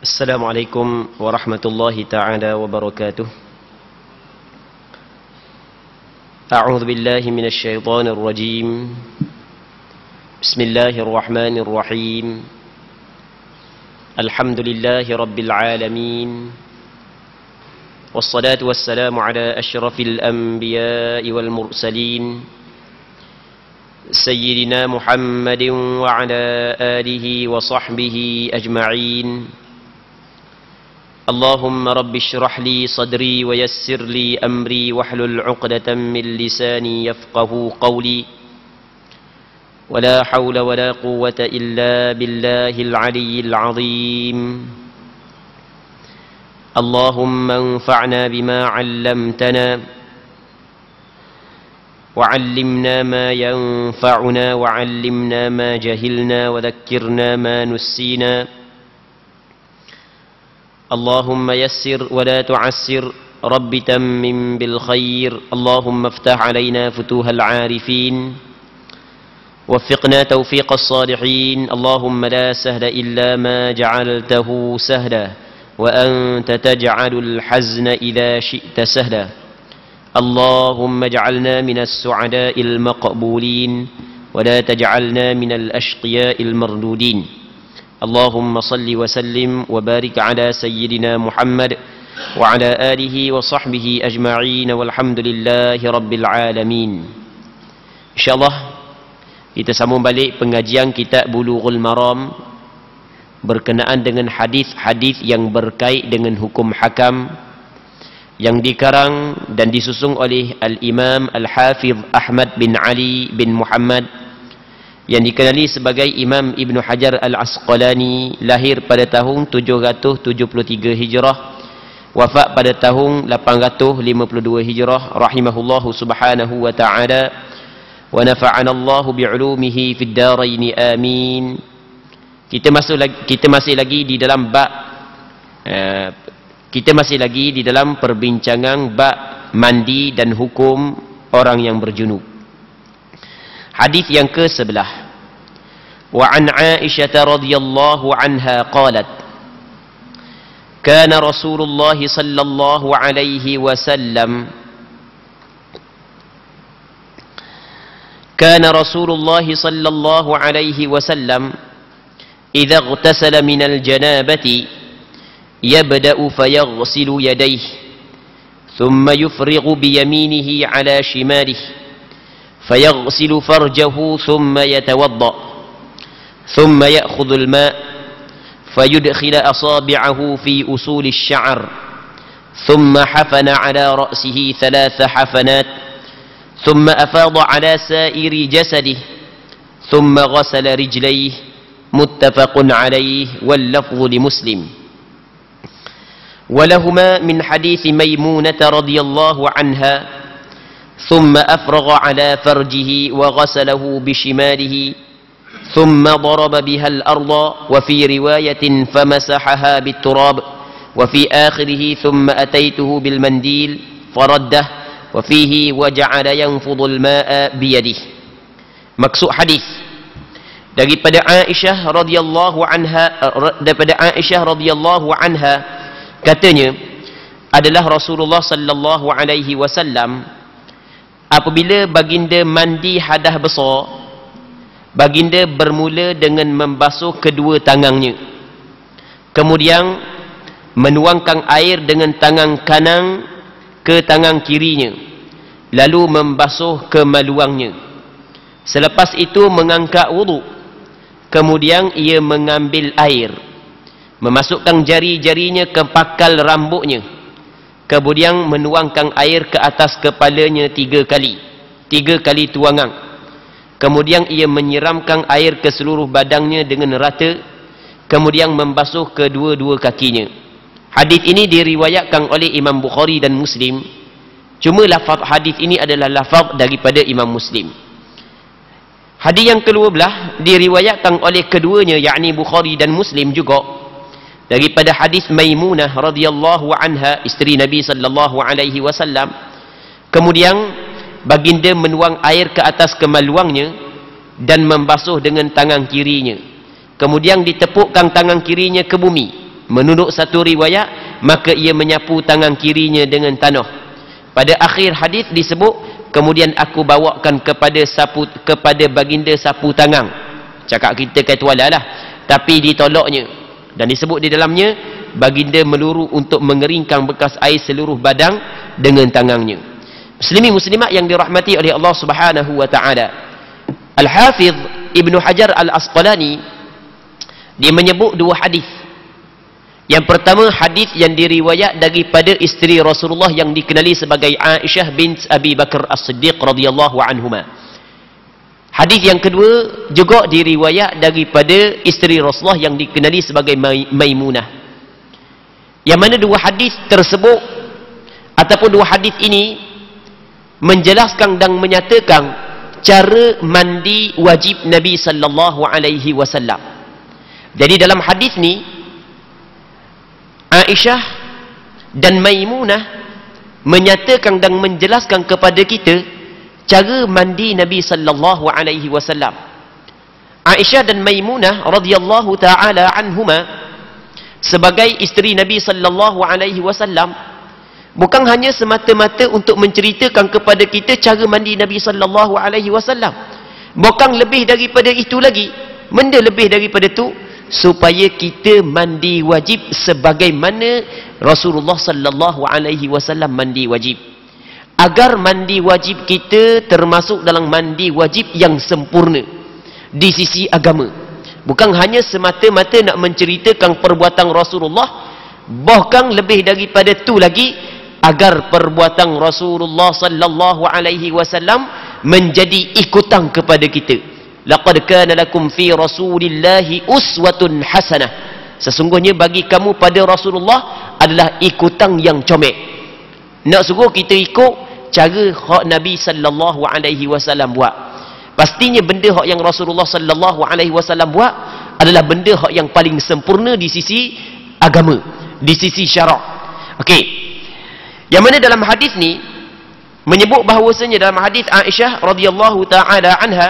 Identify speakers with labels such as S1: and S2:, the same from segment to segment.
S1: السلام عليكم ورحمة الله تعالى وبركاته. أعوذ بالله من الشيطان الرجيم. بسم الله الرحمن الرحيم. الحمد لله رب العالمين، والصلاة والسلام على أشرف الأنبياء والمرسلين سيدنا محمد وعلى آله وصحبه أجمعين. اللهم رب اشرح لي صدري ويسر لي أمري واحلل عقدة من لساني يفقه قولي، ولا حول ولا قوة إلا بالله العلي العظيم. اللهم انفعنا بما علمتنا وعلمنا ما ينفعنا وعلمنا ما جهلنا وذكرنا ما نسينا. اللهم يسر ولا تعسر، رب تمم بالخير. اللهم افتح علينا فتوح العارفين، وفقنا توفيق الصالحين. اللهم لا سهل إلا ما جعلته سهلا، وأنت تجعل الحزن إذا شئت سهلا. اللهم اجعلنا من السعداء المقبولين، ولا تجعلنا من الأشقياء المردودين. اللهم صل وسلم وبارك على سيدنا محمد وعلى آله وصحبه أجمعين، والحمد لله رب العالمين. InsyaAllah kita sambung balik pengajian kitab Bulughul Maram berkenaan dengan hadis-hadis yang berkait dengan hukum hakam yang dikarang dan disusun oleh Al-Imam Al-Hafidh Ahmad bin Ali bin Muhammad yang dikenali sebagai Imam Ibn Hajar Al-Asqalani, lahir pada tahun 773 Hijrah, wafat pada tahun 852 Hijrah, rahimahullahu subhanahu wa ta'ala, wa nafa'ana Allahu bi'ulumihi fid darain, amin. Kita masih lagi di dalam bab perbincangan bab mandi dan hukum orang yang berjunub. Hadis yang ke-11. Wa an Aisyah radhiyallahu anha qalat, kana Rasulullah sallallahu alaihi wasallam idza ightasala min al-janabati yabda'u fayaghsilu yadayhi thumma yufrighu bi yaminihi ala shimalihi فيغسل فرجه ثم يتوضأ ثم يأخذ الماء فيدخل أصابعه في أصول الشعر ثم حفن على رأسه 3 حفنات ثم أفاض على سائر جسده ثم غسل رجليه. متفق عليه، واللفظ لمسلم. ولهما من حديث ميمونة رضي الله عنها ثم أفرغ على فرجه وغسله بشماله ثم ضرب بها الأرض، وفي رواية فمسحها بالتراب، وفي آخره ثم أتيته بالمنديل فرده، وفيه وجعل ينفض الماء بيده. Maksud hadis daripada Aisyah radhiyallahu anha katanya adalah Rasulullah sallallahu alaihi wasallam apabila baginda mandi hadas besar, baginda bermula dengan membasuh kedua tangannya, kemudian menuangkan air dengan tangan kanan ke tangan kirinya, lalu membasuh ke maluangnya. Selepas itu mengangkat wudu, kemudian ia mengambil air, memasukkan jari-jarinya ke pakal rambutnya, kemudian menuangkan air ke atas kepalanya 3 kali tuangan. Kemudian ia menyiramkan air ke seluruh badannya dengan rata, kemudian membasuh kedua-dua kakinya. Hadis ini diriwayatkan oleh Imam Bukhari dan Muslim. Cuma lafaz hadis ini adalah lafaz daripada Imam Muslim. Hadis yang ke-12 diriwayatkan oleh keduanya, yakni Bukhari dan Muslim juga, daripada hadis Maimunah radhiyallahu anha, isteri Nabi sallallahu alaihi wasallam. Kemudian baginda menuang air ke atas kemaluangnya dan membasuh dengan tangan kirinya. Kemudian ditepukkan tangan kirinya ke bumi Menurut satu riwayat, maka ia menyapu tangan kirinya dengan tanah. Pada akhir hadis disebut, kemudian aku bawakan kepada baginda sapu tangan. Cakap kita kata wala lah, tapi ditolaknya. Dan disebut di dalamnya, baginda meluru untuk mengeringkan bekas air seluruh badan dengan tangannya. Muslimin muslimat yang dirahmati oleh Allah Subhanahu wa taala. Al-Hafiz Ibnu Hajar Al-Asqalani dia menyebut dua hadis. Yang pertama, hadis yang diriwayat daripada isteri Rasulullah yang dikenali sebagai Aisyah bint Abi Bakar As-Siddiq radhiyallahu anhuma. Hadis yang kedua juga diriwayat daripada isteri Rasulullah yang dikenali sebagai Maimunah. Yang mana dua hadis tersebut ataupun dua hadis ini menjelaskan dan menyatakan cara mandi wajib Nabi sallallahu alaihi wasallam. Jadi dalam hadis ni Aisyah dan Maimunah menyatakan dan menjelaskan kepada kita cara mandi Nabi sallallahu alaihi wasallam. Aisyah dan Maimunah radhiyallahu taala anhuma sebagai isteri Nabi sallallahu alaihi wasallam bukan hanya semata-mata untuk menceritakan kepada kita cara mandi Nabi sallallahu alaihi wasallam. Bukan lebih daripada itu lagi. Benda lebih daripada itu, supaya kita mandi wajib sebagaimana Rasulullah sallallahu alaihi wasallam mandi wajib. Agar mandi wajib kita termasuk dalam mandi wajib yang sempurna di sisi agama. Bukan hanya semata-mata nak menceritakan perbuatan Rasulullah, bahkan lebih daripada itu lagi, agar perbuatan Rasulullah sallallahu alaihi wasallam menjadi ikutan kepada kita. Laqad kana lakum fi Rasulillahi uswatun hasanah. Sesungguhnya bagi kamu pada Rasulullah adalah ikutan yang comel. Nak suruh kita ikut cara hak Nabi sallallahu alaihi wasallam buat. Pastinya benda hak yang Rasulullah sallallahu alaihi wasallam buat adalah benda hak yang paling sempurna di sisi agama, di sisi syarak. Okey. Yang mana dalam hadis ni menyebut bahawasanya dalam hadis Aisyah radhiyallahu taala anha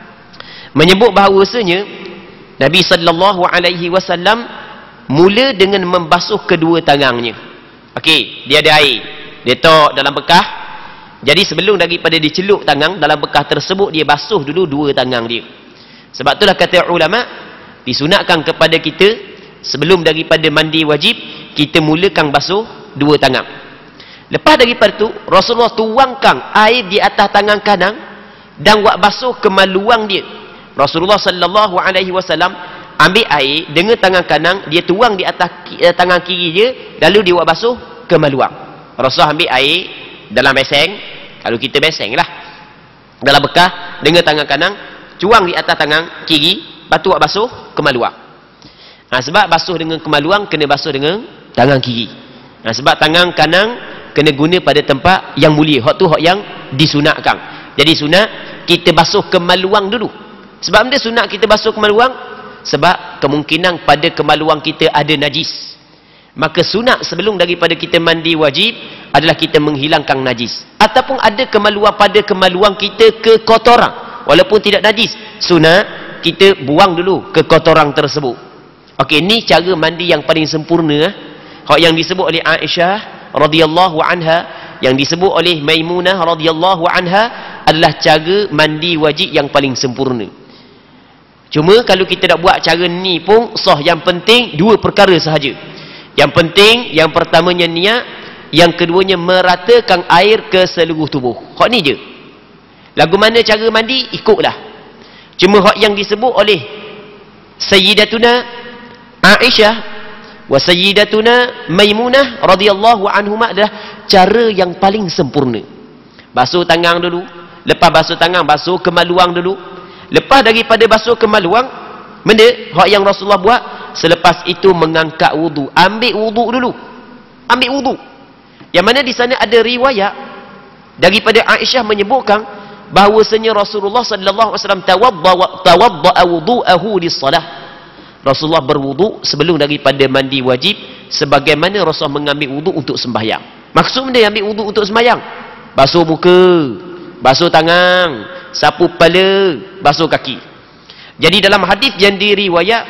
S1: menyebut bahawasanya Nabi sallallahu alaihi wasallam mula dengan membasuh kedua tangannya. Okey, dia ada air. Dia letak dalam bekah. Jadi sebelum daripada dicelup tangan dalam bekah tersebut, dia basuh dulu dua tangan dia. Sebab itulah kata ulama, disunatkan kepada kita sebelum daripada mandi wajib, kita mulakan basuh dua tangan. Lepas daripada itu, Rasulullah tuangkan air di atas tangan kanan dan buat basuh kemaluan dia. Rasulullah sallallahu alaihi wasallam ambil air dengan tangan kanan, dia tuang di atas tangan kiri dia, lalu dia buat basuh kemaluan. Rasulullah ambil air dalam beseng, kalau kita beseng lah, dalam bekah dengan tangan kanan, cuang di atas tangan kiri, lepas tu buat basuh kemaluan. Sebab basuh dengan kemaluan kena basuh dengan tangan kiri. Sebab tangan kanan kena guna pada tempat yang mulia, hak tu hak yang disunatkan. Jadi sunat kita basuh kemaluan dulu. Sebab benda sunat kita basuh kemaluan, sebab kemungkinan pada kemaluan kita ada najis. Maka sunat sebelum daripada kita mandi wajib adalah kita menghilangkan najis. Ataupun ada kemaluan pada kemaluan kita kekotoran, walaupun tidak najis, sunat kita buang dulu kekotoran tersebut. Okey, ni cara mandi yang paling sempurna. Hak yang disebut oleh Aisyah radhiyallahu anha, yang disebut oleh Maimunah radhiyallahu anha adalah cara mandi wajib yang paling sempurna. Cuma kalau kita nak buat cara ni pun sah. Yang penting dua perkara sahaja. Yang penting, yang pertamanya niat, yang keduanya meratakan air ke seluruh tubuh. Hak ni je. Lagu mana cara mandi, ikutlah. Cuma hak yang disebut oleh Sayyidatuna Aisyah wa Sayyidatuna Maimunah radhiyallahu anhuma adalah cara yang paling sempurna. Basuh tangan dulu, lepas basuh tangan basuh kemaluan dulu. Lepas daripada basuh kemaluan, benda hak yang Rasulullah buat, selepas itu mengangkat wudu. Ambil wudu dulu. Ambil wudu. Yang mana di sana ada riwayat daripada Aisyah menyebutkan bahawasanya Rasulullah sallallahu alaihi wasallam tawadda'a wudu'ahu lis-salah. Rasulullah berwudu sebelum daripada mandi wajib, sebagaimana Rasulullah mengambil wudu untuk sembahyang. Maksud dia ambil wudu untuk sembahyang, basuh muka, basuh tangan, sapu kepala, basuh kaki. Jadi dalam hadis yang diriwayat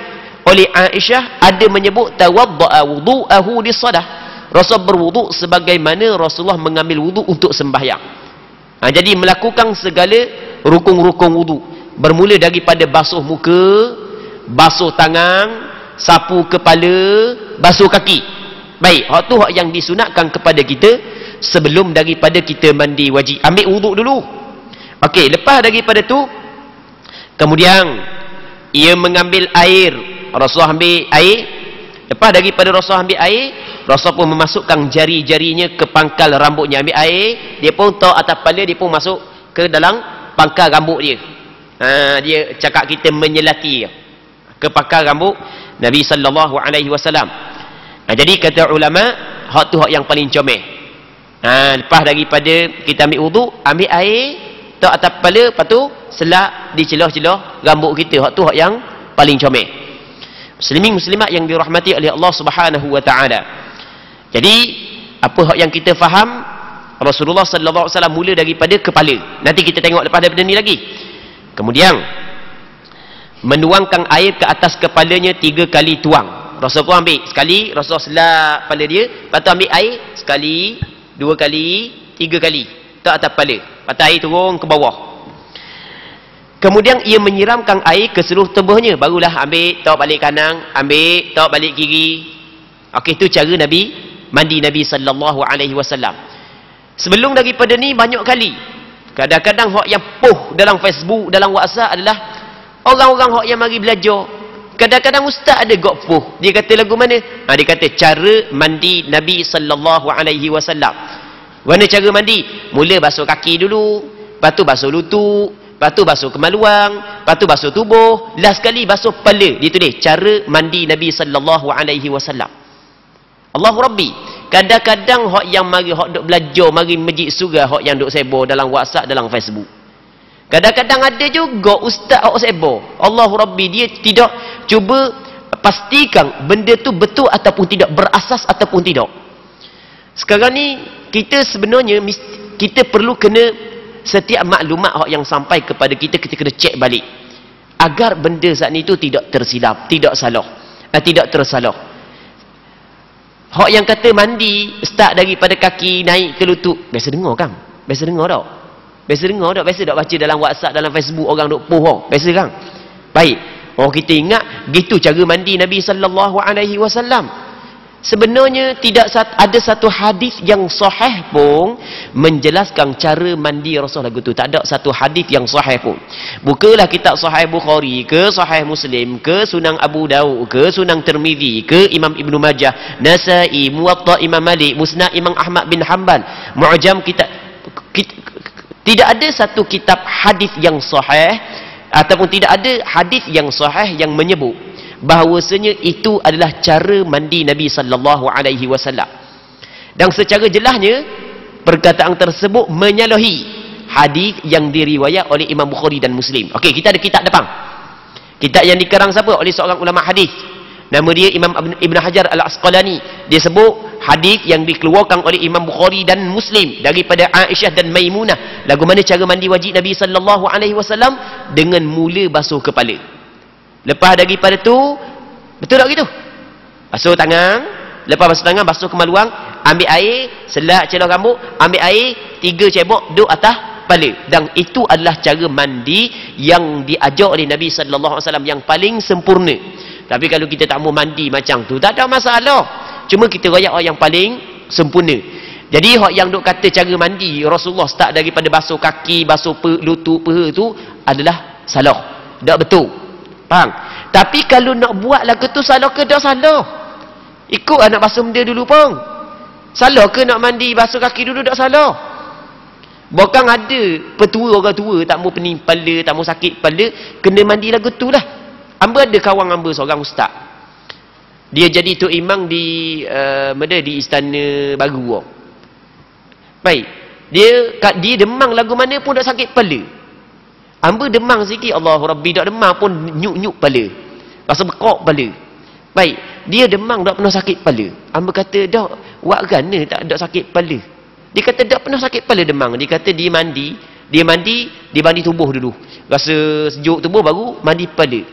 S1: oleh Aisyah ada menyebut tawadda'a wudu'ahu lis-salah. Rasul berwuduk sebagaimana Rasulullah mengambil wuduk untuk sembahyang. Jadi melakukan segala rukun-rukun wuduk, bermula daripada basuh muka, basuh tangan, sapu kepala, basuh kaki. Baik, hak tu hak yang disunatkan kepada kita sebelum daripada kita mandi wajib. Ambil wuduk dulu. Okey, lepas daripada tu kemudian ia mengambil air. Rasulullah ambil air. Lepas daripada Rasulullah ambil air, Rasul pun memasukkan jari-jarinya ke pangkal rambutnya. Ambil air, dia pun tahu atas kepala, dia pun masuk ke dalam pangkal rambut dia. Dia cakap kita menyelati ke pangkal rambut Nabi sallallahu alaihi wasallam. Jadi kata ulama, hak tu hak yang paling comel. Lepas daripada kita ambil wuduk, ambil air, tahu atas kepala, lepas tu selak di celah-celah rambut kita. Hak tu hak yang paling comel. Muslimin muslimat yang dirahmati oleh Allah Subhanahu wa taala. Jadi apa hak yang kita faham, Rasulullah sallallahu alaihi wasallam mula daripada kepala. Nanti kita tengok lepas daripada ni lagi. Kemudian menuangkan air ke atas kepalanya 3 kali tuang. Rasul pun ambil sekali, Rasul selap kepala dia, lepas tu ambil air sekali, 2 kali, 3 kali tak atas kepala. Lepas tu air turun ke bawah. Kemudian ia menyiramkan air ke seluruh tubuhnya, barulah ambil tok balik kanan, ambil tok balik kiri. Okey, itu cara Nabi mandi Nabi sallallahu alaihi wasallam. Sebelum daripada ni banyak kali. Kadang-kadang hak yang dalam Facebook, dalam WhatsApp adalah orang-orang hak yang mari belajar. Kadang-kadang ustaz ada gok dia kata lagu mana? Dia kata cara mandi Nabi sallallahu alaihi wasallam. Mana cara mandi? Mula basuh kaki dulu, lepas tu basuh lutut, lepas tu basuh kemaluan, lepas tu basuh tubuh, last sekali basuh kepala. Dia tulis cara mandi Nabi sallallahu alaihi wasallam. Allahu Rabbi. Kadang-kadang hak yang mari hak duk belajar, mari masjid surah, hak yang duk sebar dalam WhatsApp, dalam Facebook. Kadang-kadang ada juga ustaz hak sebar. Allahu Rabbi, dia tidak cuba pastikan benda tu betul ataupun tidak, berasas ataupun tidak. Sekarang ni kita sebenarnya kita perlu kena setiap maklumat yang sampai kepada kita kena cek balik agar benda saat ni tu tidak tersilap, tidak salah, tidak tersalah. Hak yang kata mandi start daripada kaki naik ke lutut, biasa dengar kan? Biasa dengar tak? Biasa dengar tak? Biasa tak baca dalam WhatsApp, dalam Facebook orang duk poh, biasa kan? Baik. Kita ingat gitu cara mandi Nabi sallallahu alaihi wasallam. Sebenarnya tidak ada satu hadis yang sahih pun menjelaskan cara mandi Rasul lagu tu. Tak ada satu hadis yang sahih pun. Bukalah kitab Sahih Bukhari ke Sahih Muslim ke Sunan Abu Daud ke Sunan Tirmizi ke Imam Ibnu Majah, Nasa'i, Muwatta Imam Malik, Musnad Imam Ahmad bin Hanbal, Mu'jam kitab, tidak ada satu kitab hadis yang sahih ataupun tidak ada hadis yang sahih yang menyebut bahawasanya itu adalah cara mandi Nabi sallallahu alaihi wasallam. Dan secara jelasnya perkataan tersebut menyalahi hadis yang diriwayat oleh Imam Bukhari dan Muslim. Okey, kita ada kitab depan. Kitab yang dikarang siapa? Oleh seorang ulama hadis. Nama dia Imam Ibn Hajar Al-Asqalani. Dia sebut hadis yang dikeluarkan oleh Imam Bukhari dan Muslim daripada Aisyah dan Maimunah. Lagu mana cara mandi wajib Nabi sallallahu alaihi wasallam? Dengan mula basuh kepala. Lepas daripada tu, betul tak gitu? Basuh tangan, lepas basuh tangan, basuh kemaluan, ambil air, selak celah rambut, ambil air, 3 cebok, duduk atas kepala. Dan itu adalah cara mandi yang diajar oleh Nabi sallallahu alaihi wasallam yang paling sempurna. Tapi kalau kita tak mau mandi macam tu, tak ada masalah. Cuma kita royak yang paling sempurna. Jadi hak yang duk kata cara mandi Rasulullah start daripada basuh kaki, basuh lutut, paha tu adalah salah. Tak betul. Faham? Tapi kalau nak buat lagu tu salah ke tak salah? Ikut nak basuh benda dulu pun. Salah ke nak mandi basuh kaki dulu tak salah? Bukan ada petua orang tua tak mau pening kepala, tak mau sakit kepala, kena mandi lagu tu lah. Hamba ada kawan hamba seorang ustaz. Dia jadi tok imam di di Istana Baru. Baik. Dia demam lagu mana pun tak sakit kepala. Hamba demam sikit, Allahu Rabbi, tak demam pun nyuk-nyuk kepala. Rasa bekok kepala. Baik, dia demam tak pernah sakit kepala. Hamba kata, dah, wak gana tak ada sakit kepala. Dia kata, tak pernah sakit kepala demam. Dia kata, dia mandi tubuh dulu. Rasa sejuk tubuh baru mandi kepala.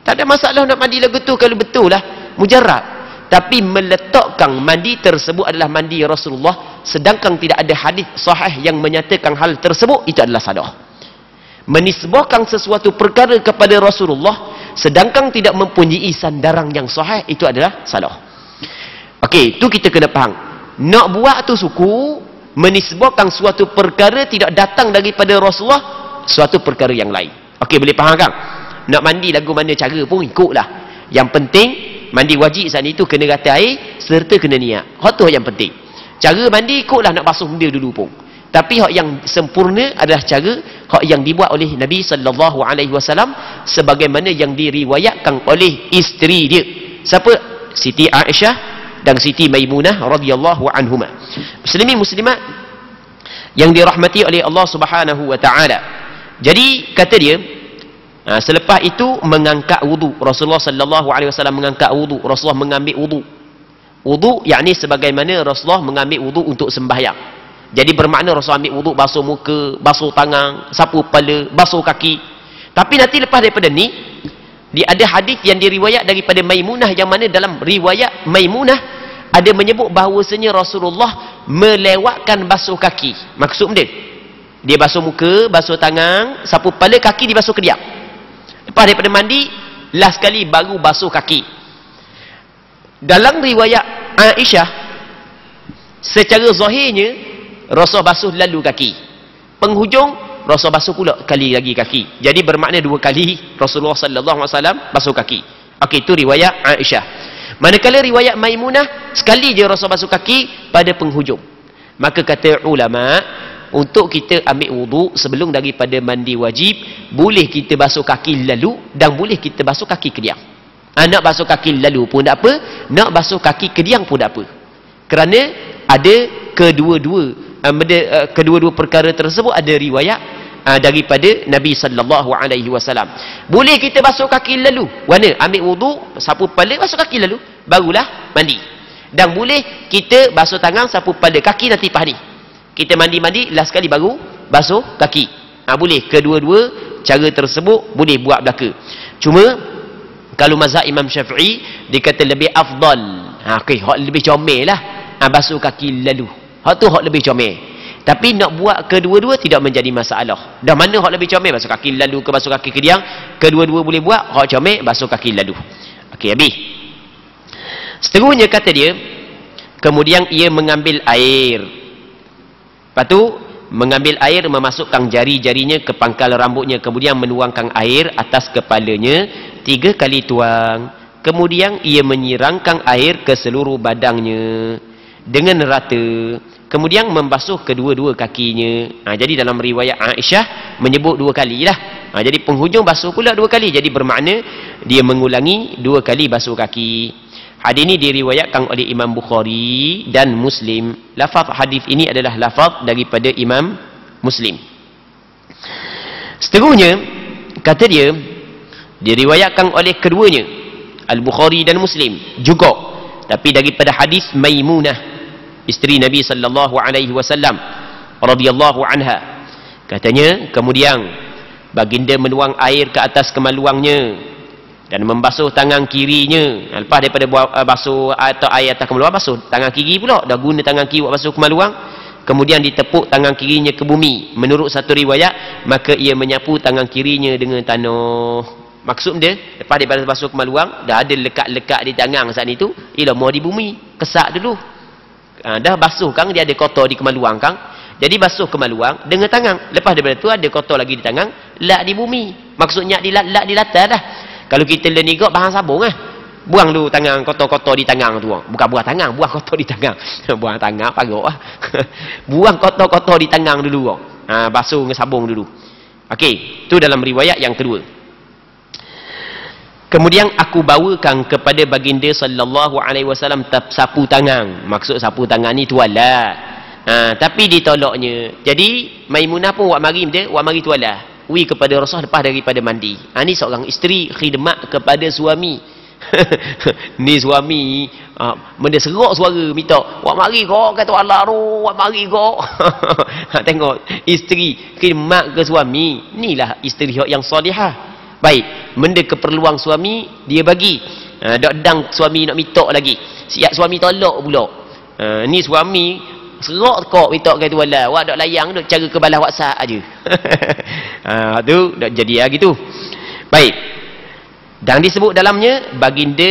S1: Tak ada masalah nak mandi lagu tu kalau betul lah mujarrad. Tapi meletakkan mandi tersebut adalah mandi Rasulullah, sedangkan tidak ada hadis sahih yang menyatakan hal tersebut, itu adalah salah. Menisbahkan sesuatu perkara kepada Rasulullah sedangkan tidak mempunyai sandaran yang sahih, itu adalah salah. Okey, tu kita kena faham. Nak buat tu suku, menisbahkan suatu perkara tidak datang daripada Rasulullah, suatu perkara yang lain. Okey, boleh faham kan? Nak mandi lagu mana cara pun ikutlah. Yang penting mandi wajib saat itu kena rata air serta kena niat. Hak tu yang penting. Cara mandi ikutlah nak basuh benda dulu pun. Tapi hak yang sempurna adalah cara hak yang dibuat oleh Nabi sallallahu alaihi wasallam sebagaimana yang diriwayatkan oleh isteri dia. Siapa? Siti Aisyah dan Siti Maimunah radhiyallahu anhuma. Muslimin muslimat yang dirahmati oleh Allah Subhanahu wa taala. Jadi kata dia, selepas itu mengangkat wudu. Rasulullah sallallahu alaihi wasallam mengangkat wudu. Rasulullah mengambil wudu. Wudu yakni sebagaimana Rasulullah mengambil wudu untuk sembahyang. Jadi bermakna Rasulullah ambil wudu, basuh muka, basuh tangan, sapu kepala, basuh kaki. Tapi nanti lepas daripada ni, dia ada hadis yang diriwayat daripada Maimunah, yang mana dalam riwayat Maimunah ada menyebut bahawasanya Rasulullah melewatkan basuh kaki. Maksud dia basuh muka, basuh tangan, sapu kepala, kaki dibasuh kediak. Lepas daripada mandi, last sekali baru basuh kaki. Dalam riwayat Aisyah, secara zahirnya Rasul basuh lalu kaki. Penghujung Rasul basuh pula kali lagi kaki. Jadi bermakna dua kali Rasulullah sallallahu alaihi wasallam basuh kaki. Okey, itu riwayat Aisyah. Manakala riwayat Maimunah, sekali je Rasul basuh kaki pada penghujung. Maka kata ulama, untuk kita ambil wudu sebelum daripada mandi wajib, boleh kita basuh kaki lalu dan boleh kita basuh kaki kediang. Nak basuh kaki lalu pun tak apa, nak basuh kaki kediang pun tak apa. Kerana ada kedua-dua perkara tersebut ada riwayat daripada Nabi sallallahu alaihi wasallam. Boleh kita basuh kaki lalu. Mana? Ambil wudu, sapu kepala, basuh kaki lalu, barulah mandi. Dan boleh kita basuh tangan, sapu kepala, kaki nanti lepas ni. Kita mandi-mandi, last sekali baru basuh kaki. Boleh kedua-dua cara tersebut boleh buat belaka. Cuma kalau mazhab Imam Syafi'i dia kata lebih afdal. Okey, hak lebih comel lah. Basuh kaki lalu. Hak tu hak lebih comel. Tapi nak buat kedua-dua tidak menjadi masalah. Dah mana hak lebih comel, basuh kaki lalu ke basuh kaki kediang, kedua-dua boleh buat. Hak comel basuh kaki lalu. Okey, habis. Seterusnya kata dia, kemudian ia mengambil air. Lepas tu mengambil air, memasukkan jari-jarinya ke pangkal rambutnya, kemudian menuangkan air atas kepalanya 3 kali tuang. Kemudian ia menyirangkan air ke seluruh badannya dengan rata, kemudian membasuh kedua-dua kakinya. Jadi dalam riwayat Aisyah menyebut 2 kali lah. Jadi penghujung basuh pula 2 kali. Jadi bermakna dia mengulangi 2 kali basuh kaki. Hadis ini diriwayatkan oleh Imam Bukhari dan Muslim. Lafaz hadis ini adalah lafaz daripada Imam Muslim. Seterusnya kata dia diriwayatkan oleh keduanya, Al-Bukhari dan Muslim juga, tapi daripada hadis Maimunah, isteri Nabi sallallahu alaihi wasallam radhiyallahu anha. Katanya, kemudian baginda menuang air ke atas kemaluannya dan membasuh tangan kirinya. Lepas daripada basuh atau air atas kemaluan, basuh tangan kiri pula. Dah guna tangan kiri buat basuh kemaluan, kemudian ditepuk tangan kirinya ke bumi. Menurut satu riwayat, maka ia menyapu tangan kirinya dengan tanah. Maksud dia, lepas daripada basuh kemaluan, dah ada lekat-lekat di tangan saat itu, ialah mau di bumi, kesak dulu. Dah basuh kan, dia ada kotor di kemaluan kan, jadi basuh kemaluan dengan tangan. Lepas daripada tu ada kotor lagi di tangan, lak di bumi. Maksudnya lak di latar dah. Kalau kita lenigok bahan sabung buang dulu tangan kotor-kotor di tangan tu. Bukan buang tangan, buang kotor di tangan. Buang tangan pagok buang kotor-kotor di tangan dulu. Basuh dengan sabung dulu. Okey, tu dalam riwayat yang kedua. Kemudian aku bawakan kepada baginda sallallahu alaihi wasallam sapu tangan. Maksud sapu tangan ni tualah. Tapi ditolaknya. Jadi Maimunah pun wak mari tualah. Wi kepada Rasul lepas daripada mandi. Ni seorang isteri khidmat kepada suami. Ni suami benda serak suara minta, "Wak mari kau kata Allah ro, wak mari kau." Tengok isteri khidmat ke suami. Inilah isteri yang solihah. Baik, benda keperluan suami dia bagi. Dak dang suami nak minta lagi. Siap suami tolak pula. Ni suami serak kok minta ke tuala. Awak dak layang dak cara ke balas WhatsApp aje. Tu dak jadi gitu. Baik. Dan disebut dalamnya baginda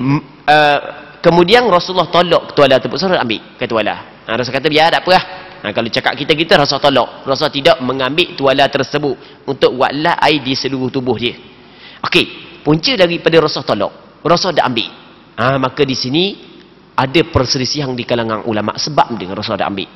S1: kemudian Rasulullah tolak tuala tersebut, suruh ambil ke tuala. Rasul kata biar tak apa lah. Kalau cakap kita Rasul tolak. Rasul tidak mengambil tuala tersebut untuk buatlah air di seluruh tubuh dia. Okey, punca daripada Rasul tolak, Rasul dah ambil. Maka di sini ada perselisihan di kalangan ulama sebab dia Rasul dah ambil.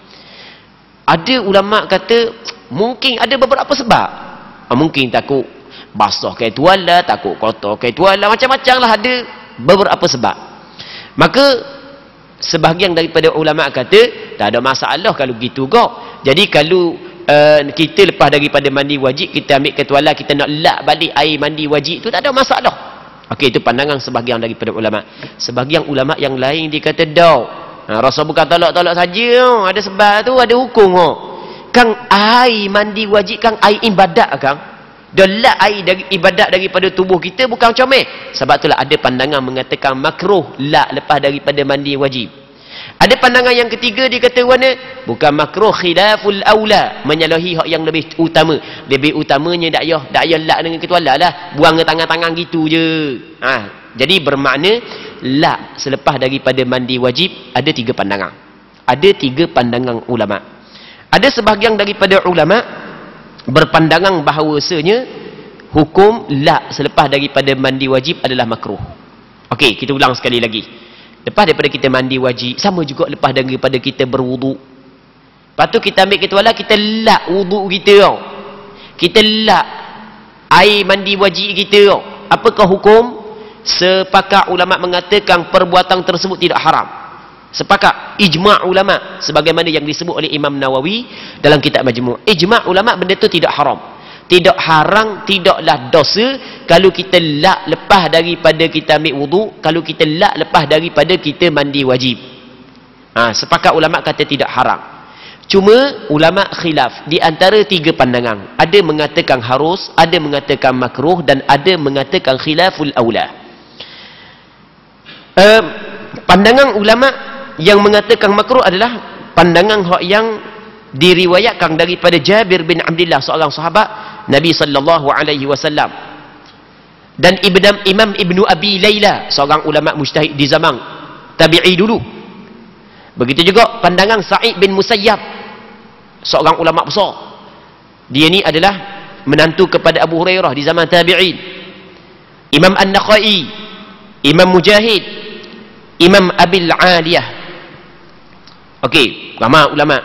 S1: Ada ulama kata mungkin ada beberapa sebab. Mungkin takut basah ke tuala, takut kotor ke tuala, macam-macam lah, ada beberapa sebab. Maka sebahagian daripada ulama kata tak ada masalah kalau gitu kok. Jadi kalau kita lepas daripada mandi wajib kita ambil ketuala, kita nak lap balik air mandi wajib tu, tak ada masalah. Okey, itu pandangan sebahagian daripada ulama. Sebahagian ulama yang lain dia kata dak. Rasul bukan tolak-tolak saja, ada sebab tu, ada hukum kok. Kang air mandi wajib kang air ibadat kang. Dan lap air dari ibadat daripada tubuh kita bukan comel. Sebab itulah ada pandangan mengatakan makruh lap lepas daripada mandi wajib. Ada pandangan yang ketiga, dia kata mana? Bukan makruh, khilaful aula, menyalahi hak yang lebih utama. Lebih utamanya dak payah lap dengan ketuala lah, buang ke tangan-tangan gitu je. Jadi bermakna lap selepas daripada mandi wajib. Ada tiga pandangan. Ada tiga pandangan ulama. Ada sebahagian daripada ulama berpandangan bahawasanya hukum lap selepas daripada mandi wajib adalah makruh. Okey, kita ulang sekali lagi. Lepas daripada kita mandi wajib, sama juga lepas daripada kita berwuduk. Lepas tu kita ambil ketuala, kita lap wuduk kita tau. Kita lap air mandi wajib kita tau. Apakah hukum? Sepakat ulama mengatakan perbuatan tersebut tidak haram. Sepakat ijma' ulama sebagaimana yang disebut oleh Imam Nawawi dalam kitab Majmu'. Ijma' ulama benda tu tidak haram. Tidak haram, tidaklah dosa kalau kita lap lepas daripada kita ambil wuduk, kalau kita lap lepas daripada kita mandi wajib. Sepakat ulama kata tidak haram. Cuma ulama khilaf di antara tiga pandangan. Ada mengatakan harus, ada mengatakan makruh, dan ada mengatakan khilaful aula. Pandangan ulama yang mengatakan makruh adalah pandangan yang diriwayatkan daripada Jabir bin Abdullah, seorang sahabat Nabi sallallahu alaihi wasallam, dan Imam Ibnu Abi Layla, seorang ulama mujtahid di zaman tabi'i dulu. Begitu juga pandangan Sa'id bin Musayyab, seorang ulama besar. Dia ni adalah menantu kepada Abu Hurairah di zaman tabi'in. Imam An-Nakhai, Imam Mujahid, Imam Abil Aliyah. Okey, ulama.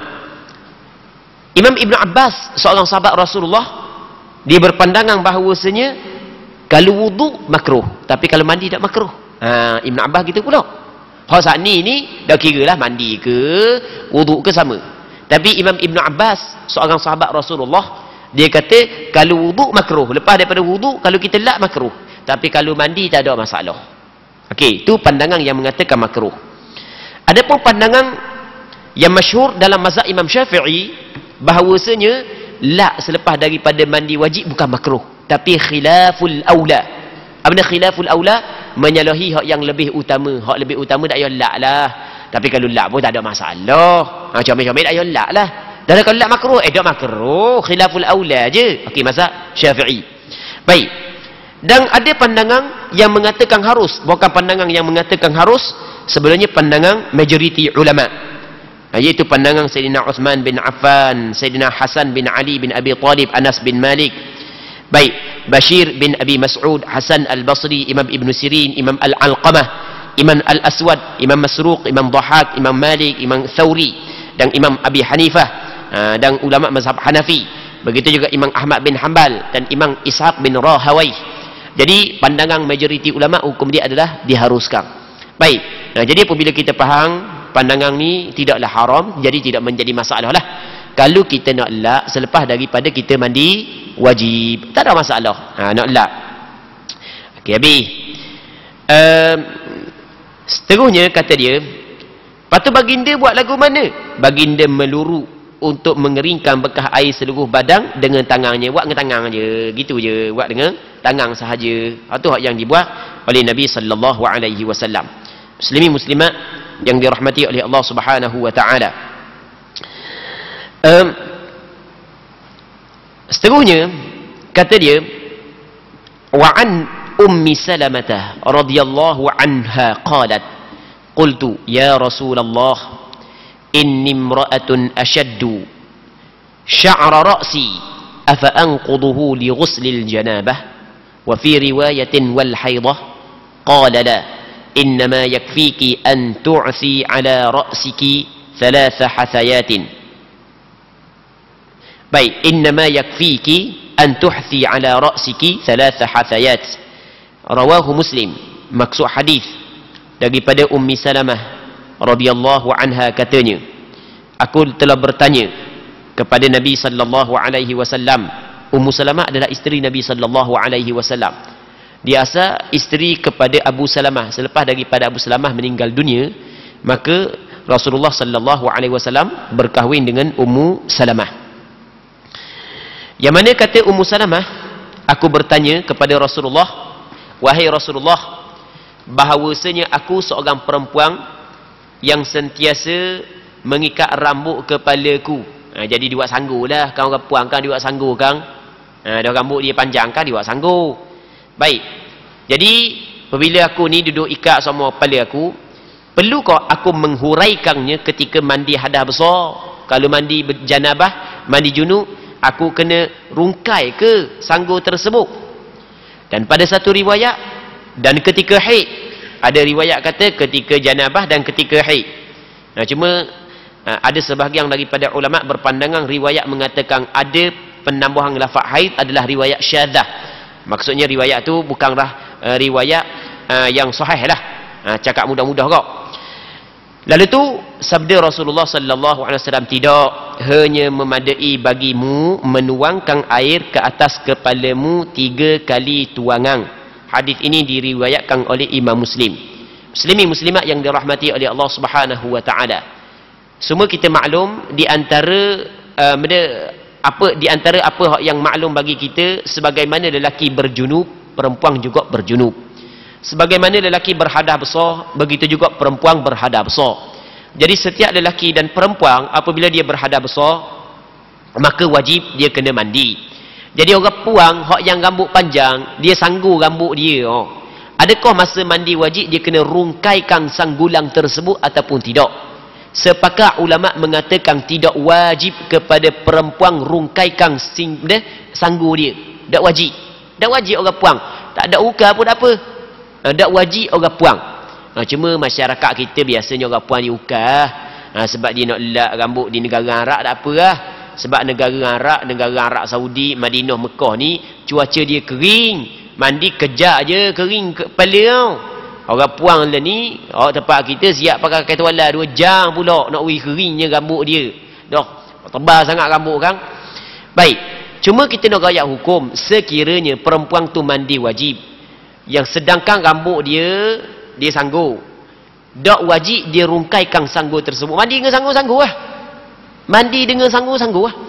S1: Imam Ibn Abbas, seorang sahabat Rasulullah, dia berpandangan bahawasanya kalau wuduk makruh, tapi kalau mandi tak makruh. Ibn Abbas gitu pula. Saat ni dah kira lah mandi ke wuduk ke sama. Tapi Imam Ibn Abbas, seorang sahabat Rasulullah, dia kata kalau wuduk makruh, lepas daripada wuduk kalau kita lap makruh, tapi kalau mandi tak ada masalah. Okey, itu pandangan yang mengatakan makruh. Adapun pandangan yang masyhur dalam mazhab Imam Syafi'i bahawasanya lap selepas daripada mandi wajib bukan makruh, tapi khilaful aula. Apa benda khilaful aula? Menyalahi hak yang lebih utama. Hak lebih utama tak payah lap lah, tapi kalau lap pun tak ada masalah. Comel-comel tak payah lap lah. Dan kalau lap makruh, tak makruh, khilaful aula je. Okey, mazhab Syafi'i. Baik. Dan ada pandangan yang mengatakan harus, bukan pandangan yang mengatakan harus, sebenarnya pandangan majoriti ulama. Iaitu pandangan Sayyidina Uthman bin Affan, Sayyidina Hasan bin Ali bin Abi Talib, Anas bin Malik. Baik, Bashir bin Abi Mas'ud, Hasan al-Basri, Imam Ibn Sirin, Imam Al-Alqamah, Imam Al-Aswad, Imam Masruq, Imam Dhahak, Imam Malik, Imam Thawri, dan Imam Abi Hanifah, dan ulama mazhab Hanafi. Begitu juga Imam Ahmad bin Hanbal dan Imam Ishaq bin Rahawai. Jadi pandangan majoriti ulama hukum dia adalah diharuskan. Baik, jadi apabila kita faham pandangan ni tidaklah haram, jadi tidak menjadi masalah lah kalau kita nak lap selepas daripada kita mandi wajib, tak ada masalah. Nak lap. Okey, habis. Seterusnya kata dia, patut baginda buat lagu mana? Baginda meluru untuk mengeringkan bekas air seluruh badan dengan tangannya. Buat dengan tangan je, gitu je, buat dengan tangan sahaja. Itu hak yang dibuat oleh Nabi sallallahu alaihi wasallam. Muslimin muslimat yang dirahmati oleh Allah Subhanahu wa taala. Seterusnya kata dia, wa an ummi Salamah radhiyallahu anha qalat qultu ya Rasulullah inni imra'atun ashaddu sya'ra ra'si afa anquduhu li ghuslil janabah wa fi riwayatin wal haidah qala la innama yakfiki an tu'thi ala ra'siki thalatha hathayatin. Baik, innama yakfiki an tuhthi ala ra'siki thalatha hathayat. Rawahu Muslim. Maksud hadis daripada Ummi Salamah radhiyallahu anha katanya, aku telah bertanya kepada Nabi sallallahu alaihi wasallam. Ummu Salamah adalah isteri Nabi sallallahu alaihi wasallam. Dia asal isteri kepada Abu Salamah. Selepas daripada Abu Salamah meninggal dunia, maka Rasulullah sallallahu alaihi wasallam berkahwin dengan Ummu Salamah. Yang mana kata Ummu Salamah, aku bertanya kepada Rasulullah, wahai Rasulullah, bahawasanya aku seorang perempuan yang sentiasa mengikat rambut kepalaku. Jadi dia buat sanggu lah. Kan orang perempuan kan dia buat sanggu kan. Dia rambut dia panjang kan dia buat sanggu. Baik. Jadi apabila aku ni duduk ikat sama kepala aku, perlu kau aku menghuraikannya ketika mandi hadas besar? Kalau mandi janabah, mandi junub, aku kena rungkai ke sanggu tersebut? Dan pada satu riwayat, dan ketika haid, ada riwayat kata ketika janabah dan ketika haid. Cuma ada sebahagian daripada ulama berpandangan riwayat mengatakan ada penambahan lafaz haid adalah riwayat syadzah. Maksudnya riwayat tu bukanlah riwayat yang sahih lah. Cakap mudah-mudah kau. Lalu tu sabda Rasulullah sallallahu alaihi wasallam, tidak hanya memadai bagimu menuangkan air ke atas kepalamu 3 kali tuangan. Hadis ini diriwayatkan oleh Imam Muslim. Muslimin muslimat yang dirahmati oleh Allah Subhanahu wa taala. Semua kita maklum di antara apa yang maklum bagi kita, sebagaimana lelaki berjunub, perempuan juga berjunub. Sebagaimana lelaki berhadas besar, begitu juga perempuan berhadas besar. Jadi setiap lelaki dan perempuan apabila dia berhadas besar, maka wajib dia kena mandi. Jadi orang puang hak yang rambut panjang, dia sanggu rambut dia. Adakah masa mandi wajib dia kena rungkaikan sanggulang tersebut ataupun tidak? Sepakat ulama mengatakan tidak wajib kepada perempuan rungkaikan sanggu dia. Tak wajib. Tak wajib orang puang. Tak ada ukar pun tak apa. Tak wajib orang puang. Cuma masyarakat kita biasanya orang puang dia ukar. Sebab dia nak lelak rambut di negara Arab tak apa lah. Sebab negara Arab Saudi, Madinah, Mekah ni cuaca dia kering. Mandi kejap je kering kepala tau. Orang puang lah ni, tempat kita siap pakai kait wala 2 jam pula nak ui keringnya rambut dia. Dah tebal sangat rambut kan. Baik. Cuma kita nak rakyat hukum, sekiranya perempuan tu mandi wajib, yang sedangkan rambut dia sanggu, tak wajib dia rungkaikan sanggu tersebut. Mandi dengan sanggu-sanggu lah. Mandi dengan sanggu-sanggu lah.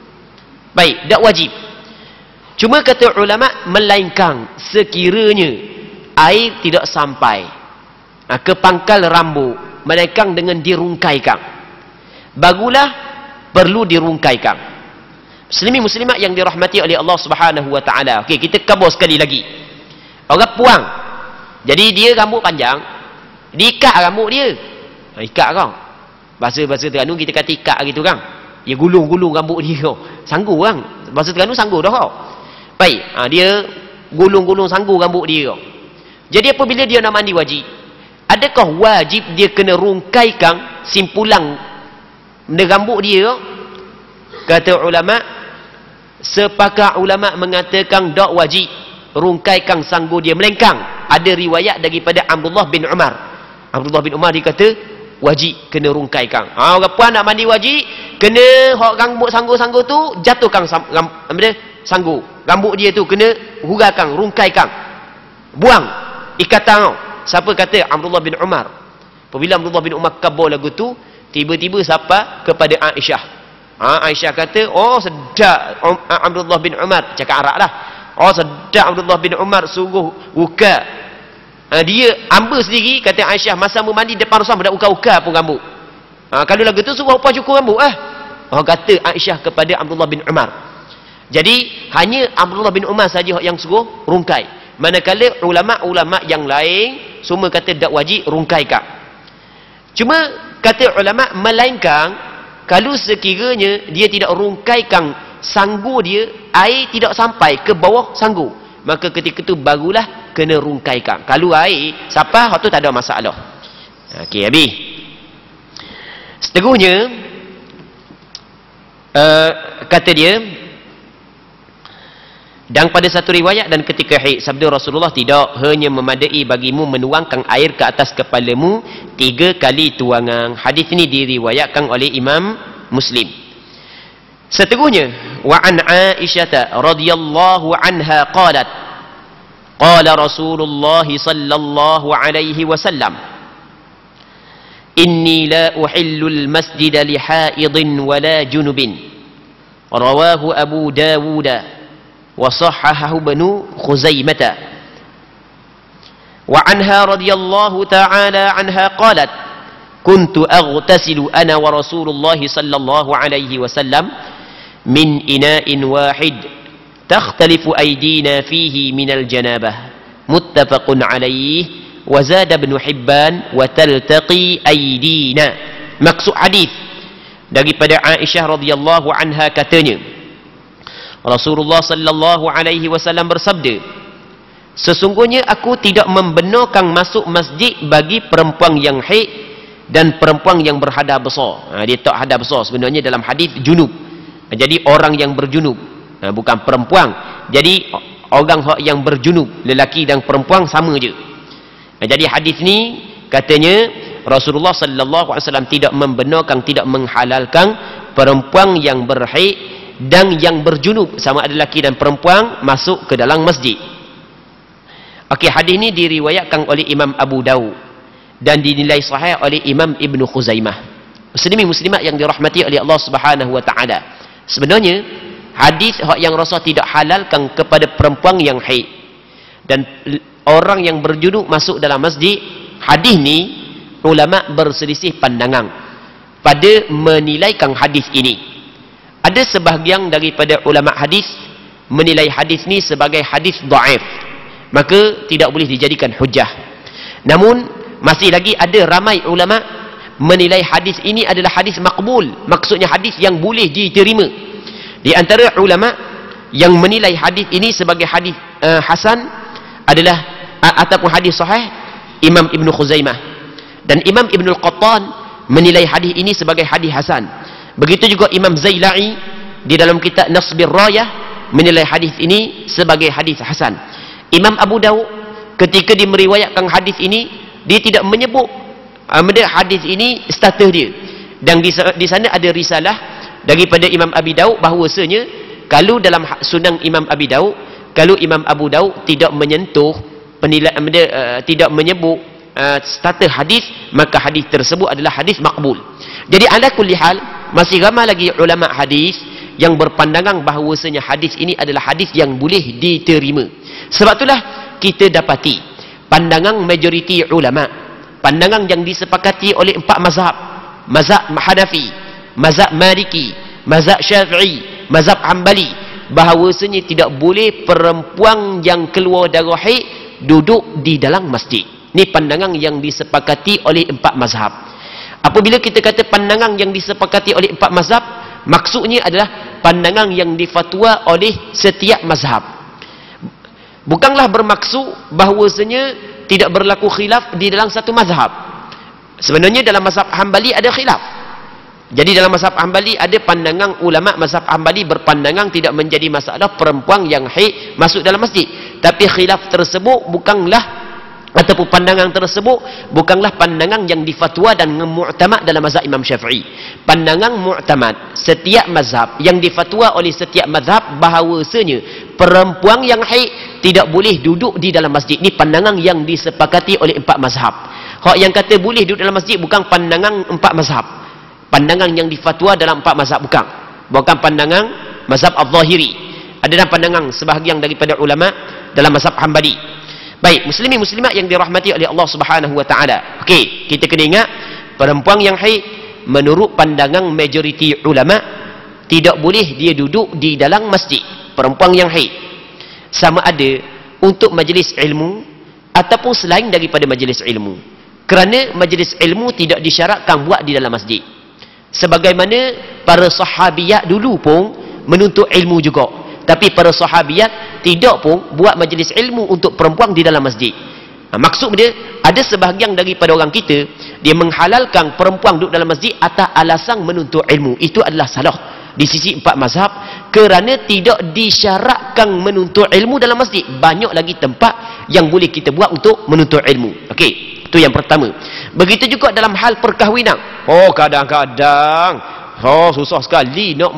S1: Baik, tak wajib. Cuma kata ulama, melainkan sekiranya air tidak sampai ke pangkal rambut, melainkan dengan dirungkaikan, barulah perlu dirungkaikan. Muslimin muslimat yang dirahmati oleh Allah Subhanahu wa taala. Okey, kita kabur sekali lagi. Orang puang. Jadi dia rambut panjang, diikat rambut dia. Ikat kan. Bahasa Terengganu kita kata ikat gitu kan. Dia gulung-gulung rambut dia. Sanggu kan. Bahasa Terengganu sanggu dah kau. Baik, dia gulung-gulung sanggu rambut dia. Jadi apabila dia nak mandi wajib, adakah wajib dia kena rungkaikan simpulan rambut dia? Kata ulama, sepakat ulama mengatakan tak wajib rungkaikan sanggu dia, melainkan ada riwayat daripada Abdullah bin Umar. Abdullah bin Umar dia kata wajib kena rungkaikan. Orang puan nak mandi wajib, kena hak rambut sanggu-sanggu tu jatuhkan sanggu. Rambut dia tu kena huraikan, rungkaikan. Buang ikatan. Siapa kata? Abdullah bin Umar. Apabila Abdullah bin Umar kabur lagu tu, tiba-tiba sapa kepada Aisyah. Aisyah kata, oh sedap Abdullah bin Umar, cakap Arab lah. Oh sedap Abdullah bin Umar sungguh uka. Dia amba sendiri kata Aisyah masa mandi depan Rasulullah dah uka-uka pun rambut. Kalau lagu tu suruh apa cukur rambut kata Aisyah kepada Abdullah bin Umar. Jadi hanya Abdullah bin Umar saja yang suruh rungkai. Manakala ulama-ulama yang lain semua kata tak wajib rungkaikan. Cuma kata ulama melainkan kalau sekiranya dia tidak rungkaikan sanggu dia, air tidak sampai ke bawah sanggu, maka ketika itu barulah kena rungkaikan. Kalau air sampai, tu tak ada masalah. Okey, habis. Seterusnya kata dia, dan pada satu riwayat dan ketika haid, sabda Rasulullah, tidak hanya memadai bagimu menuangkan air ke atas kepalamu 3 kali tuangan. Hadis ini diriwayatkan oleh Imam Muslim. Seterusnya, wa an Aisyah radhiyallahu anha qalat, qala Rasulullah sallallahu alaihi wasallam, inni la uhillu al-masjida li haidin wala junubin. Rawahu Abu Dawud wa sahhahahu Ibnu Khuzaimah. Wa anha radhiyallahu ta'ala anha qalat, kuntu aghtasilu ana wa Rasulullah sallallahu alaihi wasallam min ina'in wahid takhtalifu aydina fihi minal janabah. Muttafaqun alaihi wa zada Ibnu Hibban wa taltaqi aydina. Maksud hadis daripada Aisyah radhiyallahu anha katanya, Rasulullah sallallahu alaihi wasallam bersabda, sesungguhnya aku tidak membenarkan masuk masjid bagi perempuan yang haid dan perempuan yang berhadas besar. Dia tak hadas besar sebenarnya dalam hadis junub. Jadi orang yang berjunub, bukan perempuan. Jadi orang yang berjunub, lelaki dan perempuan sama je. Jadi hadis ni katanya Rasulullah sallallahu alaihi wasallam tidak membenarkan, tidak menghalalkan perempuan yang berhaid dan yang berjunub, sama ada lelaki dan perempuan, masuk ke dalam masjid. Okey, hadis ini diriwayatkan oleh Imam Abu Dawud dan dinilai sahih oleh Imam Ibnu Khuzaimah. Muslimin muslimat yang dirahmati oleh Allah Subhanahu wa taala. Sebenarnya hadis yang Rasul tidak halalkan kepada perempuan yang haid dan orang yang berjunub masuk dalam masjid, hadis ni ulama berselisih pandangan pada menilaikan hadis ini. Ada sebahagian daripada ulama hadis menilai hadis ni sebagai hadis dhaif, maka tidak boleh dijadikan hujah. Namun masih lagi ada ramai ulama menilai hadis ini adalah hadis maqbul, maksudnya hadis yang boleh diterima. Di antara ulama yang menilai hadis ini sebagai hadis hasan adalah ataupun hadis sahih, Imam Ibnu Khuzaimah, dan Imam Ibnu Al-Qattan menilai hadis ini sebagai hadis hasan. Begitu juga Imam Zailai di dalam kitab Nasbir Rayah menilai hadis ini sebagai hadis hasan. Imam Abu Dawud ketika dia meriwayatkan hadis ini, dia tidak menyebut hadis ini status dia, dan di sana ada risalah daripada Imam Abi Dawud bahawasanya kalau dalam Sunan Imam Abi Dawud, kalau Imam Abu Dawud tidak menyentuh penilaian, tidak menyebut status hadis, maka hadis tersebut adalah hadis makbul. Jadi ala kulli hal, masih ramai lagi ulama hadis yang berpandangan bahawasanya hadis ini adalah hadis yang boleh diterima. Sebab itulah kita dapati pandangan majoriti ulama, pandangan yang disepakati oleh 4 mazhab, mazhab Hanafi, mazhab Maliki, mazhab Syafi'i, mazhab Hanbali, bahawasanya tidak boleh perempuan yang keluar darah haid duduk di dalam masjid. Ini pandangan yang disepakati oleh 4 mazhab. Apabila kita kata pandangan yang disepakati oleh 4 mazhab, maksudnya adalah pandangan yang difatwa oleh setiap mazhab. Bukanlah bermaksud bahawasanya tidak berlaku khilaf di dalam satu mazhab. Sebenarnya dalam mazhab Hanbali ada khilaf. Jadi dalam mazhab Hanbali ada pandangan ulama mazhab Hanbali berpandangan tidak menjadi masalah perempuan yang haid masuk dalam masjid. Tapi khilaf tersebut bukanlah, ataupun pandangan tersebut bukanlah pandangan yang difatwa dan mu'tamad dalam mazhab Imam Syafi'i. Pandangan mu'tamad setiap mazhab yang difatwa oleh setiap mazhab bahawasanya perempuan yang haid tidak boleh duduk di dalam masjid. Ini pandangan yang disepakati oleh 4 mazhab. Hak yang kata boleh duduk dalam masjid bukan pandangan 4 mazhab. Pandangan yang difatwa dalam 4 mazhab bukan pandangan mazhab Al-Zahiri. dalam pandangan sebahagian daripada ulama dalam mazhab Hambali. Baik, muslimin muslimat yang dirahmati oleh Allah Subhanahu wa taala. Okey, kita kena ingat perempuan yang haid menurut pandangan majoriti ulama tidak boleh dia duduk di dalam masjid. Perempuan yang haid sama ada untuk majlis ilmu ataupun selain daripada majlis ilmu. Kerana majlis ilmu tidak disyaratkan buat di dalam masjid. Sebagaimana para sahabiat dulu pun menuntut ilmu juga. Tapi para sahabiat tidak pun buat majlis ilmu untuk perempuan di dalam masjid. Maksud dia, ada sebahagian daripada orang kita, dia menghalalkan perempuan duduk dalam masjid atas alasan menuntut ilmu. Itu adalah salah di sisi empat mazhab, kerana tidak disyaratkan menuntut ilmu dalam masjid. Banyak lagi tempat yang boleh kita buat untuk menuntut ilmu. Okey, itu yang pertama. Begitu juga dalam hal perkahwinan. Oh, kadang-kadang susah sekali nak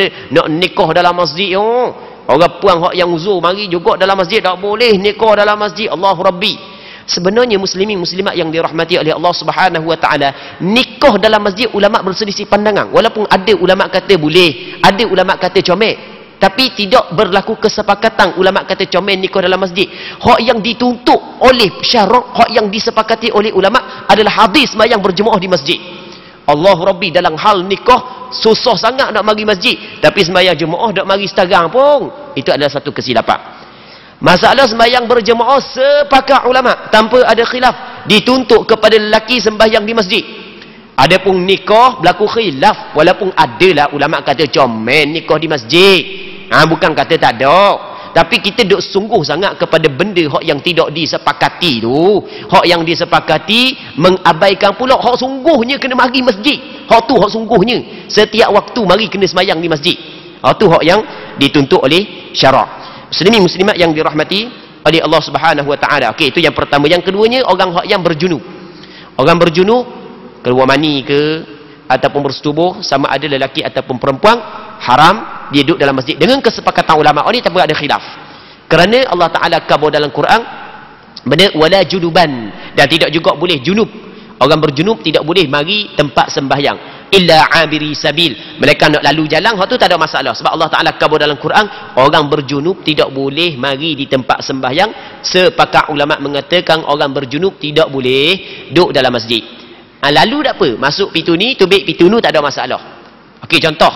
S1: nikah dalam masjid. Orang puang hak yang uzur mari juga dalam masjid, tak boleh nikah dalam masjid. Allahu Rabbi. Sebenarnya muslimin muslimat yang dirahmati oleh Allah Subhanahu wa taala, nikah dalam masjid ulama berselisih pandangan. Walaupun ada ulama kata boleh, ada ulama kata comel, tapi tidak berlaku kesepakatan ulama kata comel nikah dalam masjid. Hak yang dituntut oleh syarak, hak yang disepakati oleh ulama adalah hadis sembahyang berjemaah di masjid. Allahu Rabbi, dalam hal nikah susah sangat nak mari masjid, tapi sembahyang jemaah nak mari setarang pun, itu adalah satu kesilapan. Masalah sembahyang berjemaah sepakat ulama tanpa ada khilaf dituntut kepada lelaki sembahyang di masjid. Adapun nikah berlaku khilaf, walaupun adalah ulama kata comel nikah di masjid. Bukan kata tak ada, tapi kita duk sungguh sangat kepada benda hak yang tidak disepakati tu. Hak yang disepakati mengabaikan pula hak sungguhnya kena mari masjid. Hak tu hak sungguhnya setiap waktu mari kena sembahyang di masjid. Hak tu hak yang dituntut oleh syarak. Muslimin muslimat yang dirahmati oleh Allah Subhanahu wa taala. Okey, itu yang pertama. Yang keduanya, orang hak yang berjunub. Orang berjunub keluar mani ke ataupun bersetubuh, sama ada lelaki ataupun perempuan, haram dia duduk dalam masjid dengan kesepakatan ulama. Ini tak ada khilaf. Kerana Allah Taala khabar dalam Quran benda wala junuban, dan tidak juga boleh junub. Orang berjunub tidak boleh mari tempat sembahyang illa abiri sabil. Mereka nak lalu jalan, hak tu tak ada masalah. Sebab Allah Taala khabar dalam Quran, orang berjunub tidak boleh mari di tempat sembahyang. Sepakat ulama mengatakan orang berjunub tidak boleh duduk dalam masjid. Lalu tak apa, masuk pintu ni, tubik pintu ni, tak ada masalah. Okey, contoh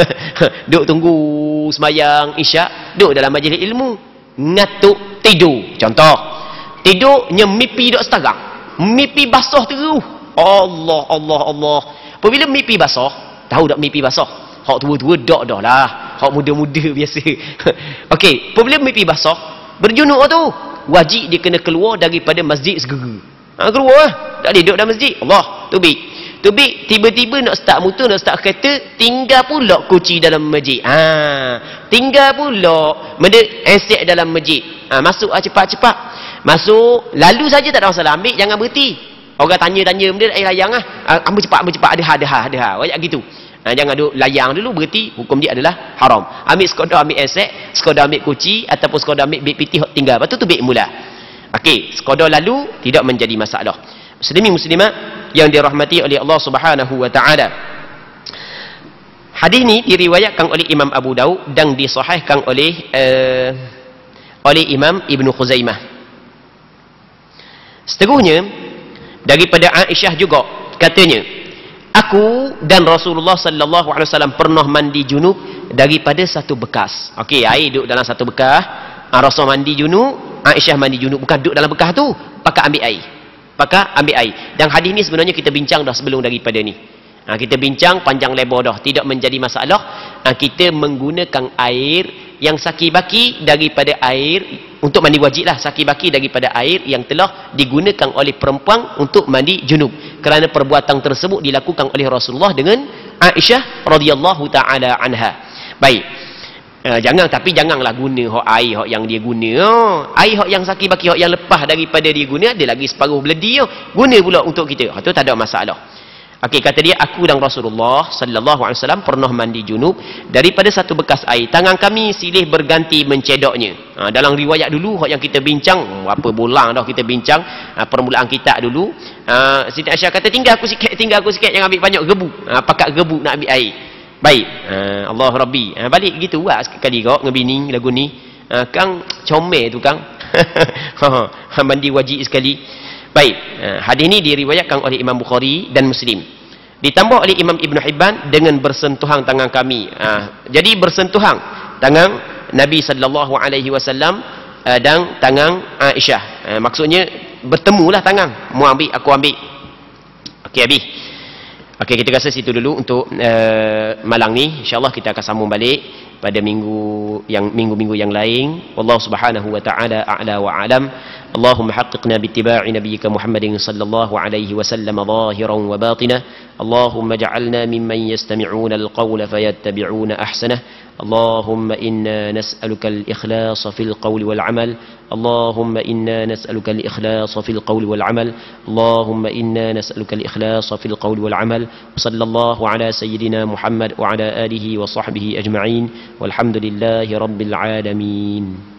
S1: duduk tunggu sembahyang isyak, duduk dalam majlis ilmu, ngatuk tidur. Contoh tidur nyemipi duduk setarang, mimpi basah terus. Allah. Apabila mimpi basah, tahu tak mimpi basah? Hak tua-tua dak dah lah. Hak muda-muda biasa. Okey, apabila mimpi basah, berjunub tu, wajib dia kena keluar daripada masjid segera. Keluar lah. Tak boleh duduk dalam masjid. Allah, tubik. Tiba-tiba nak start motor, nak start kereta, tinggal pula kunci dalam masjid. Tinggal pula benda aset dalam masjid. Masuk cepat-cepat. Masuk, lalu saja tak ada masalah. Ambil, jangan berhenti. Orang tanya-tanya benda air layang ambil cepat, ada banyak gitu. Jangan duduk layang dulu, berhenti, hukum dia adalah haram. Ambil sekadar ambil aset, sekadar ambil kunci ataupun sekadar ambil beg piti hok tinggal. Lepas tu beg mula. Okey, sekadar lalu tidak menjadi masalah. Muslimin muslimat yang dirahmati oleh Allah Subhanahu wa taala. Hadis ni diriwayatkan oleh Imam Abu Daud dan disahihkan oleh Imam Ibnu Khuzaimah. Seterusnya daripada Aisyah juga katanya, aku dan Rasulullah sallallahu alaihi wasallam pernah mandi junub daripada satu bekas. Okey, air duduk dalam satu bekas. Rasul mandi junub, Aisyah mandi junub, bukan duduk dalam bekas tu, pakai ambil air. Dan hadis ni sebenarnya kita bincang dah sebelum daripada ni. Kita bincang panjang lebar dah, tidak menjadi masalah. Kita menggunakan air yang saki-baki daripada air untuk mandi wajib lah, saki-baki daripada air yang telah digunakan oleh perempuan untuk mandi junub, kerana perbuatan tersebut dilakukan oleh Rasulullah dengan Aisyah radhiyallahu taala anha. Baik, janganlah guna hak air hak yang dia guna. Air hak yang saki-baki, hak yang lepas daripada dia guna, ada lagi separuh beledi guna pula untuk kita. Itu tak ada masalah. Okey, kata dia, aku dan Rasulullah sallallahu alaihi wasallam pernah mandi junub daripada satu bekas air. Tangan kami silih berganti mencedoknya. Dalam riwayat dulu hak yang kita bincang, apa bolang dah kita bincang permulaan kitab dulu. Siti Aisyah kata, tinggal aku sikit, jangan ambil banyak gebu. Pakat gebu nak ambil air. Baik, Allah Rabbi. Balik gitu buat sekali kau ngebini lagu ni. Kang comel tu kang. Mandi wajib sekali. Baik, hadis ni diriwayatkan oleh Imam Bukhari dan Muslim. Ditambah oleh Imam Ibn Hibban dengan bersentuhan tangan kami. Jadi bersentuhan tangan Nabi sallallahu alaihi wasallam dan tangan Aisyah. Maksudnya bertemulah tangan. Mu ambil, aku ambil. Okey, habis. Okey, kita rasa situ dulu untuk malam ni. InsyaAllah kita akan sambung balik pada minggu-minggu yang lain. Wallahu subhanahu wa ta'ala a'la wa a'lam. Allahumma haqqiqna bittiba'i nabiyyika Muhammadin sallallahu alaihi wasallam zahiran wa batinah. Allahumma ja'alna mimman yastami'una al-qawla fayattabi'una ahsanah. اللهم إنا نسألك الإخلاص في القول والعمل اللهم إنا نسألك الإخلاص في القول والعمل اللهم إنا نسألك الإخلاص في القول والعمل وصلى الله على سيدنا محمد وعلى آله وصحبه أجمعين والحمد لله رب العالمين.